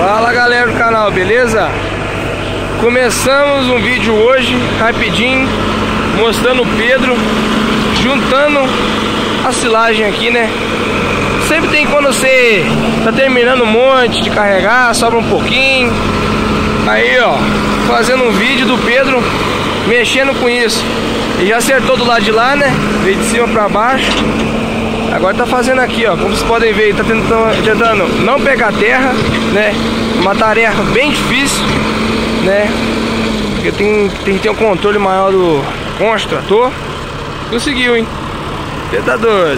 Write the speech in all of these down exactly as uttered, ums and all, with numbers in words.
Fala galera do canal, beleza? Começamos um vídeo hoje, rapidinho, mostrando o Pedro juntando a silagem aqui, né? Sempre tem quando você tá terminando um monte de carregar, sobra um pouquinho. Aí ó, fazendo um vídeo do Pedro mexendo com isso. Ele já acertou do lado de lá, né? Veio de cima pra baixo. Agora tá fazendo aqui, ó. Como vocês podem ver, ele tá tentando, tentando não pegar terra, né? Uma tarefa bem difícil, né? Porque tem, tem que ter um controle maior do com trator. Conseguiu, hein? Você tá doido.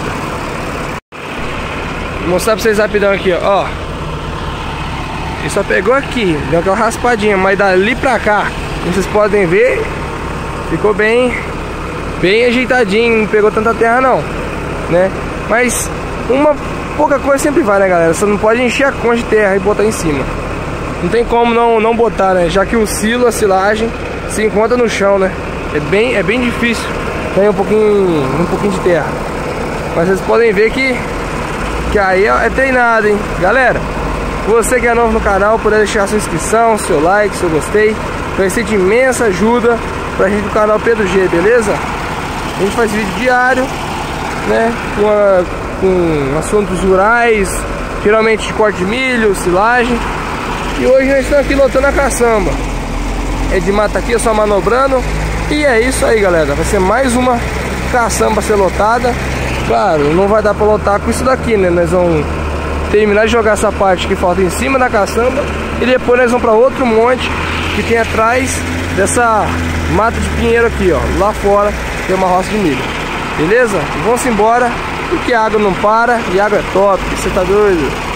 Vou mostrar pra vocês rapidão aqui, ó. Ele só pegou aqui, deu aquela raspadinha, mas dali pra cá, como vocês podem ver, ficou bem, bem ajeitadinho. Não pegou tanta terra não, né? Mas uma pouca coisa sempre vai, né, galera? Você não pode encher a concha de terra e botar em cima. Não tem como não, não botar, né? Já que o silo, a silagem, se encontra no chão, né? É bem, é bem difícil ter um pouquinho, um pouquinho de terra. Mas vocês podem ver que, que aí é treinado, hein? Galera, você que é novo no canal, puder deixar sua inscrição, seu like, seu gostei. Vai ser de imensa ajuda pra gente do canal Pedro G, beleza? A gente faz vídeo diário, né, com, a, com assuntos rurais, geralmente de corte de milho, silagem. E hoje nós estamos aqui lotando a caçamba. É de mata aqui, só manobrando. E é isso aí, galera. Vai ser mais uma caçamba a ser lotada. Claro, não vai dar para lotar com isso daqui, né? Nós vamos terminar de jogar essa parte que falta em cima da caçamba. E depois nós vamos para outro monte que tem atrás dessa mata de pinheiro aqui, ó. Lá fora tem uma roça de milho. Beleza? Vamos embora, porque a água não para e a água é top, você tá doido?